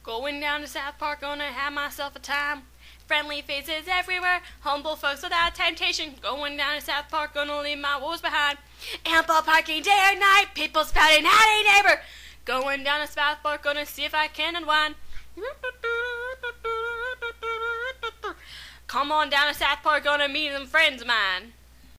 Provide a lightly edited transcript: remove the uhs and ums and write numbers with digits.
Going down to South Park, gonna have myself a time. Friendly faces everywhere, humble folks without temptation. Going down to South Park, gonna leave my woes behind. Ample parking day or night, people spouting, howdy neighbor. Going down to South Park, gonna see if I can unwind. Come on down to South Park, gonna meet some friends of mine.